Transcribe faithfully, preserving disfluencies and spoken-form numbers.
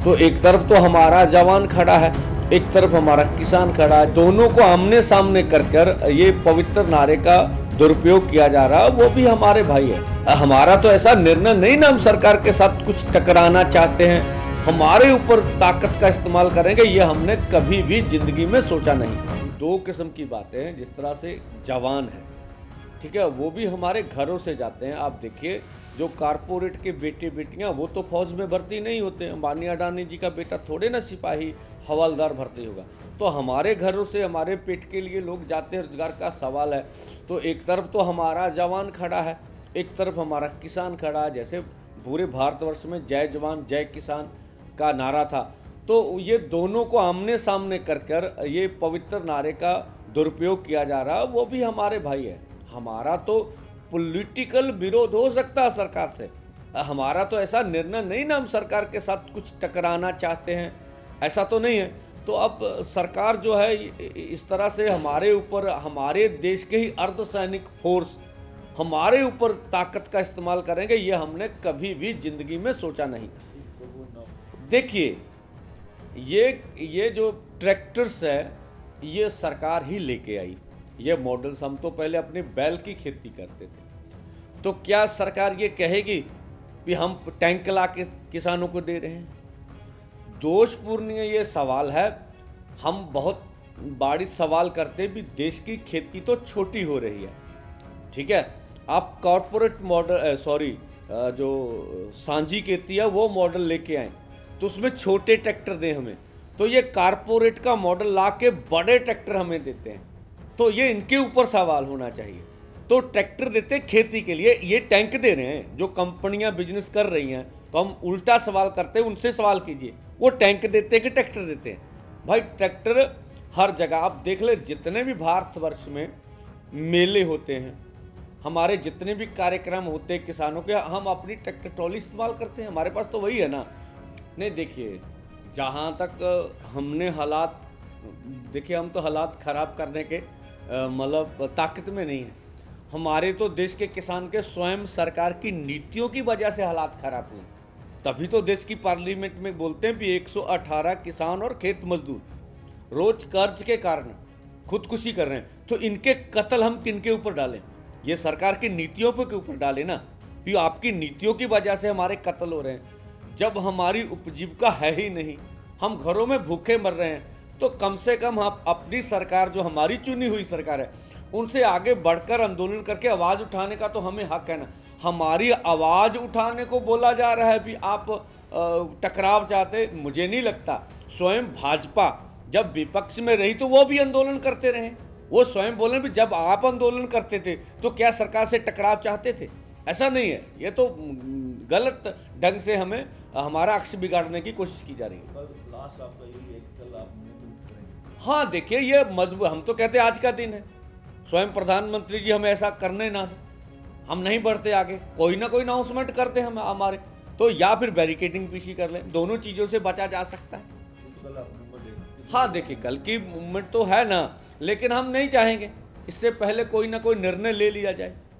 तो एक तरफ तो हमारा जवान खड़ा है, एक तरफ हमारा किसान खड़ा है, दोनों को आमने सामने कर कर ये पवित्र नारे का दुरुपयोग किया जा रहा है। वो भी हमारे भाई है। हमारा तो ऐसा निर्णय नहीं ना हम सरकार के साथ कुछ टकराना चाहते हैं, हमारे ऊपर ताकत का इस्तेमाल करेंगे, ये हमने कभी भी जिंदगी में सोचा नहीं। दो किस्म की बातें हैं। जिस तरह से जवान है, ठीक है, वो भी हमारे घरों से जाते हैं। आप देखिए, जो कारपोरेट के बेटे बेटियां वो तो फौज में भर्ती नहीं होते हैं। अंबानी अडानी जी का बेटा थोड़े ना सिपाही हवलदार भर्ती होगा। तो हमारे घरों से हमारे पेट के लिए लोग जाते हैं, रोजगार का सवाल है। तो एक तरफ तो हमारा जवान खड़ा है, एक तरफ हमारा किसान खड़ा है। जैसे पूरे भारतवर्ष में जय जवान जय किसान का नारा था, तो ये दोनों को आमने सामने कर कर ये पवित्र नारे का दुरुपयोग किया जा रहा है। वो भी हमारे भाई है। हमारा तो पॉलिटिकल विरोध हो सकता है सरकार से, हमारा तो ऐसा निर्णय नहीं ना हम सरकार के साथ कुछ टकराना चाहते हैं, ऐसा तो नहीं है। तो अब सरकार जो है इस तरह से हमारे ऊपर, हमारे देश के ही अर्धसैनिक फोर्स हमारे ऊपर ताकत का इस्तेमाल करेंगे, ये हमने कभी भी जिंदगी में सोचा नहीं था। देखिए, ये ये जो ट्रैक्टर्स है ये सरकार ही लेके आई। ये मॉडल्स, हम तो पहले अपने बैल की खेती करते थे, तो क्या सरकार ये कहेगी कि हम टैंक ला के किसानों को दे रहे हैं? दोषपूर्ण ये सवाल है। हम बहुत बड़ी सवाल करते भी, देश की खेती तो छोटी हो रही है, ठीक है। आप कॉर्पोरेट मॉडल, सॉरी जो सांझी खेती है वो मॉडल लेके आए, तो उसमें छोटे ट्रैक्टर दें हमें। तो ये कारपोरेट का मॉडल ला के बड़े ट्रैक्टर हमें देते हैं, तो ये इनके ऊपर सवाल होना चाहिए। तो ट्रैक्टर देते खेती के लिए, ये टैंक दे रहे हैं। जो कंपनियां बिजनेस कर रही हैं, तो हम उल्टा सवाल करते हैं, उनसे सवाल कीजिए, वो टैंक देते हैं कि ट्रैक्टर देते हैं? भाई ट्रैक्टर हर जगह आप देख ले, जितने भी भारतवर्ष में मेले होते हैं, हमारे जितने भी कार्यक्रम होते हैं किसानों के, हम अपनी ट्रैक्टर ट्रॉली इस्तेमाल करते हैं। हमारे पास तो वही है ना। नहीं, देखिए, जहाँ तक हमने हालात देखिए, हम तो हालात खराब करने के मतलब ताकत में नहीं है। हमारे तो देश के किसान के स्वयं सरकार की नीतियों की वजह से हालात खराब हुए, तभी तो देश की पार्लियामेंट में बोलते हैं कि एक सौ अठारह किसान और खेत मजदूर रोज कर्ज के कारण खुदकुशी कर रहे हैं। तो इनके कत्ल हम किनके ऊपर डालें? ये सरकार की नीतियों के ऊपर डालें ना, कि आपकी नीतियों की वजह से हमारे कत्ल हो रहे हैं। जब हमारी उपजीविका है ही नहीं, हम घरों में भूखे मर रहे हैं, तो कम से कम हम अपनी सरकार, जो हमारी चुनी हुई सरकार है, उनसे आगे बढ़कर आंदोलन करके आवाज उठाने का तो हमें हक है ना। हमारी आवाज उठाने को बोला जा रहा है भी आप टकराव चाहते, मुझे नहीं लगता। स्वयं भाजपा जब विपक्ष में रही तो वो भी आंदोलन करते रहे। वो स्वयं बोले भी जब आप आंदोलन करते थे तो क्या सरकार से टकराव चाहते थे? ऐसा नहीं है। ये तो गलत ढंग से हमें हमारा अक्स बिगाड़ने की कोशिश की जा रही है। लास्ट आपका यही है कि कल आप हाँ, देखिए, ये मजबूर, हम तो कहते हैं आज का दिन है, स्वयं प्रधानमंत्री जी हमें ऐसा करने ना दें, हम नहीं बढ़ते आगे, कोई ना कोई अनाउंसमेंट करते हम हमारे, तो या फिर बैरिकेडिंग पीछे कर लें, दोनों चीजों से बचा जा सकता है। हाँ, देखिए, कल की मूवमेंट तो है ना, लेकिन हम नहीं चाहेंगे इससे पहले कोई ना कोई निर्णय ले लिया जाए।